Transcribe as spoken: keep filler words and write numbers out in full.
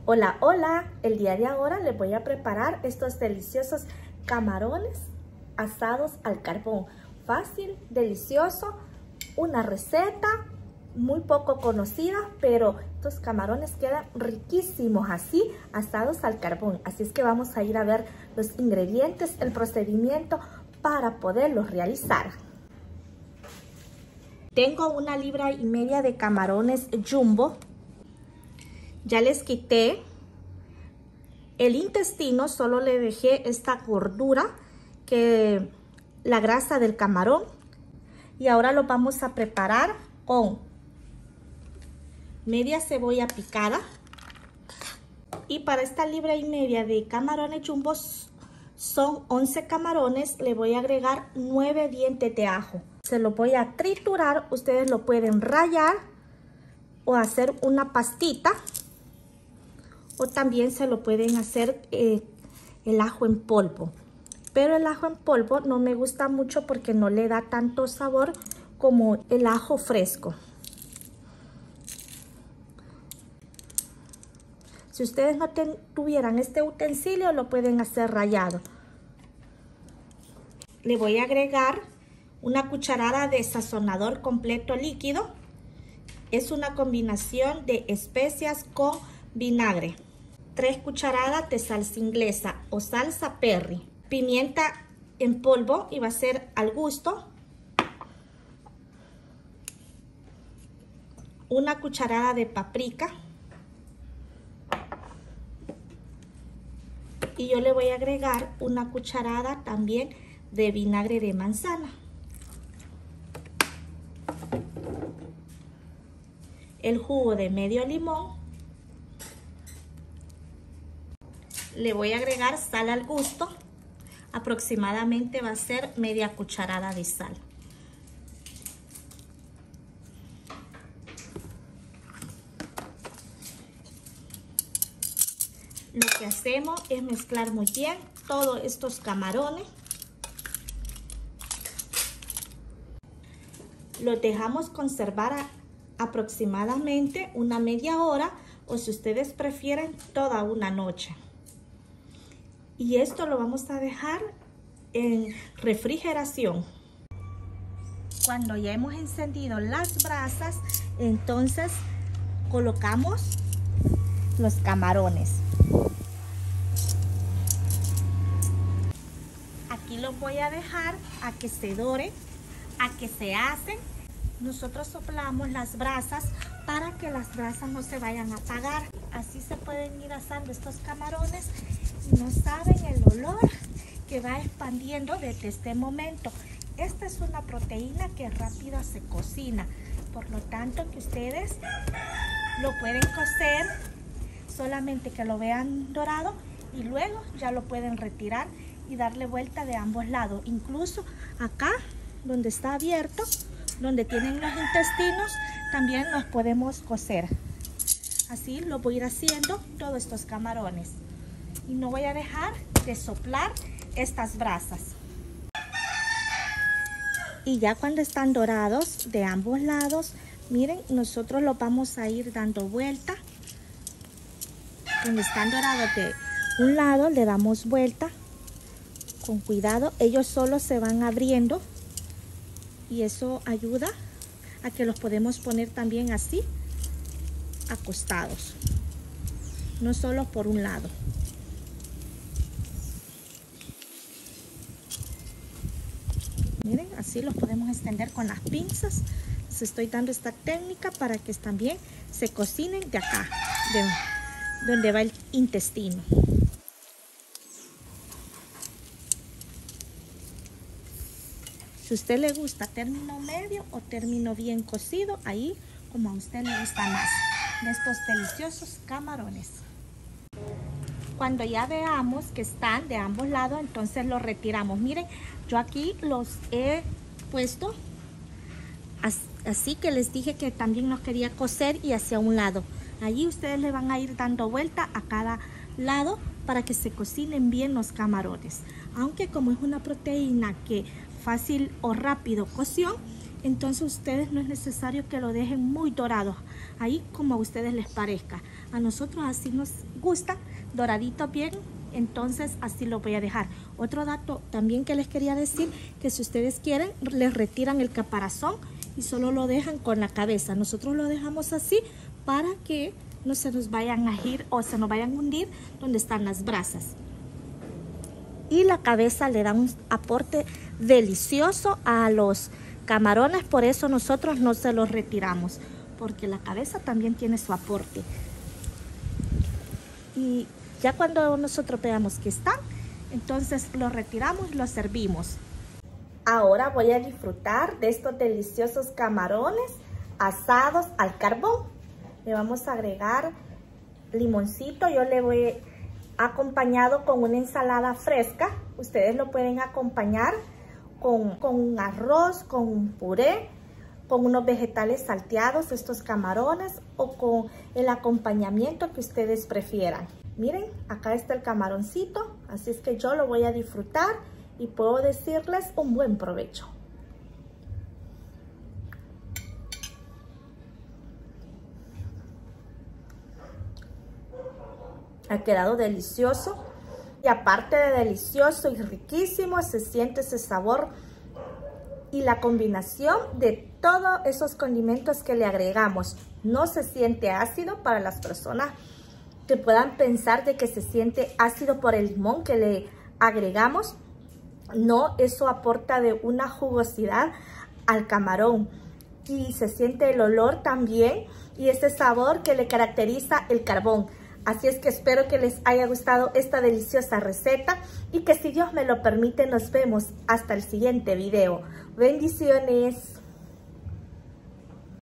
Hola, hola, el día de ahora les voy a preparar estos deliciosos camarones asados al carbón. Fácil, delicioso, una receta muy poco conocida, pero estos camarones quedan riquísimos así, asados al carbón. Así es que vamos a ir a ver los ingredientes, el procedimiento para poderlos realizar. Tengo una libra y media de camarones jumbo. Ya les quité el intestino, solo le dejé esta gordura, que la grasa del camarón. Y ahora lo vamos a preparar con media cebolla picada. Y para esta libra y media de camarones jumbo son once camarones, le voy a agregar nueve dientes de ajo. Se lo voy a triturar, ustedes lo pueden rallar o hacer una pastita. O también se lo pueden hacer eh, el ajo en polvo. Pero el ajo en polvo no me gusta mucho porque no le da tanto sabor como el ajo fresco. Si ustedes no tuvieran este utensilio, lo pueden hacer rallado. Le voy a agregar una cucharada de sazonador completo líquido. Es una combinación de especias con vinagre. tres cucharadas de salsa inglesa o salsa Perry. Pimienta en polvo y va a ser al gusto. Una cucharada de paprika. Y yo le voy a agregar una cucharada también de vinagre de manzana. El jugo de medio limón. Le voy a agregar sal al gusto. Aproximadamente va a ser media cucharada de sal. Lo que hacemos es mezclar muy bien todos estos camarones. Los dejamos conservar a aproximadamente una media hora o, si ustedes prefieren, toda una noche. Y esto lo vamos a dejar en refrigeración. Cuando ya hemos encendido las brasas, entonces colocamos los camarones. Aquí los voy a dejar a que se doren, a que se hacen. Nosotros soplamos las brasas para que las brasas no se vayan a apagar. Así se pueden ir asando estos camarones y no saben el olor que va expandiendo desde este momento. Esta es una proteína que rápido se cocina, por lo tanto que ustedes lo pueden cocer, solamente que lo vean dorado, y luego ya lo pueden retirar y darle vuelta de ambos lados. Incluso acá donde está abierto, donde tienen los intestinos, también los podemos cocer. Así lo voy a ir haciendo todos estos camarones. Y no voy a dejar de soplar estas brasas. Y ya cuando están dorados de ambos lados, miren, nosotros los vamos a ir dando vuelta. Cuando están dorados de un lado, le damos vuelta. Con cuidado, ellos solos se van abriendo. Y eso ayuda a que los podemos poner también así, acostados. No solo por un lado. Miren, así los podemos extender con las pinzas. Les estoy dando esta técnica para que también se cocinen de acá, de donde va el intestino. Si a usted le gusta término medio o término bien cocido, ahí como a usted le gusta más, de estos deliciosos camarones. Cuando ya veamos que están de ambos lados, entonces los retiramos. Miren, yo aquí los he puesto así, que les dije que también los quería cocer, y hacia un lado. Allí ustedes le van a ir dando vuelta a cada lado para que se cocinen bien los camarones. Aunque como es una proteína que fácil o rápido cocción, entonces ustedes no es necesario que lo dejen muy dorado, ahí como a ustedes les parezca. A nosotros así nos gusta, doradito bien, entonces así lo voy a dejar. Otro dato también que les quería decir, que si ustedes quieren, les retiran el caparazón y solo lo dejan con la cabeza. Nosotros lo dejamos así para que no se nos vayan a ir o se nos vayan a hundir donde están las brasas. Y la cabeza le da un aporte delicioso a los camarones, por eso nosotros no se los retiramos, porque la cabeza también tiene su aporte. Y ya cuando nosotros veamos que están, entonces los retiramos y los servimos. Ahora voy a disfrutar de estos deliciosos camarones asados al carbón. Le vamos a agregar limoncito. Yo le voy acompañado con una ensalada fresca. Ustedes lo pueden acompañar con, con un arroz, con un puré, con unos vegetales salteados, estos camarones, o con el acompañamiento que ustedes prefieran. Miren, acá está el camaroncito, así es que yo lo voy a disfrutar y puedo decirles un buen provecho. Ha quedado delicioso y aparte de delicioso y riquísimo, se siente ese sabor y la combinación de todos esos condimentos que le agregamos. No se siente ácido para las personas que puedan pensar de que se siente ácido por el limón que le agregamos. No, eso aporta de una jugosidad al camarón y se siente el olor también y ese sabor que le caracteriza el carbón. Así es que espero que les haya gustado esta deliciosa receta y que si Dios me lo permite nos vemos hasta el siguiente video. Bendiciones.